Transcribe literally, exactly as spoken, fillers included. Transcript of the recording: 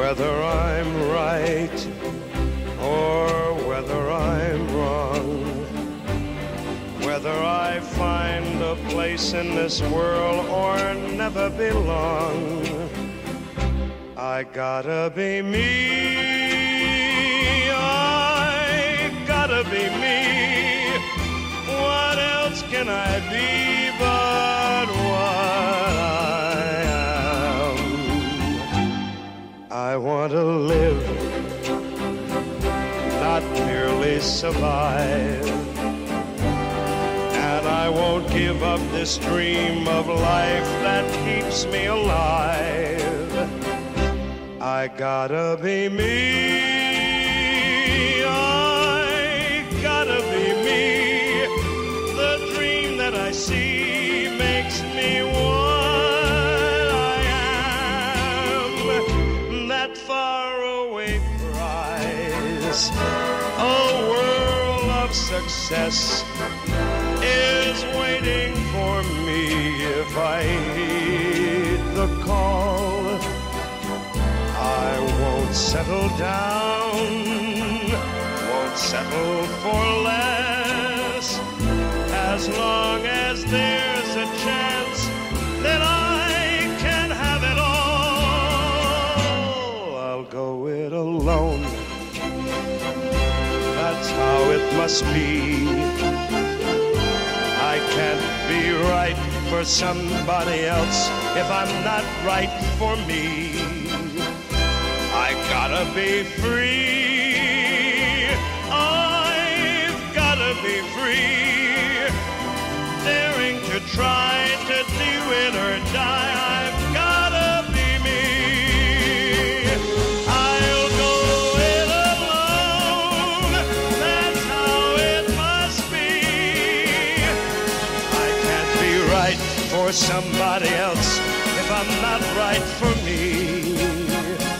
whether I'm right or whether I'm wrong, whether I find a place in this world or never belong, I gotta be me, I gotta be me. What else can I be but what I am? I want to live, not merely survive, and I won't give up this dream of life that keeps me alive. I gotta be me, I gotta be me. The dream that I see makes me what I am. That faraway prize, a world of success, is waiting for me if I heed the call. I won't settle down, won't settle for less, as long as there's a chance that I can have it all. I'll go it alone, that's how it must be. I can't be right for somebody else if I'm not right for me. I gotta be free, I've gotta be free, daring to try to do it or die. I've gotta be me, I'll go it alone, that's how it must be. I can't be right for somebody else if I'm not right for me.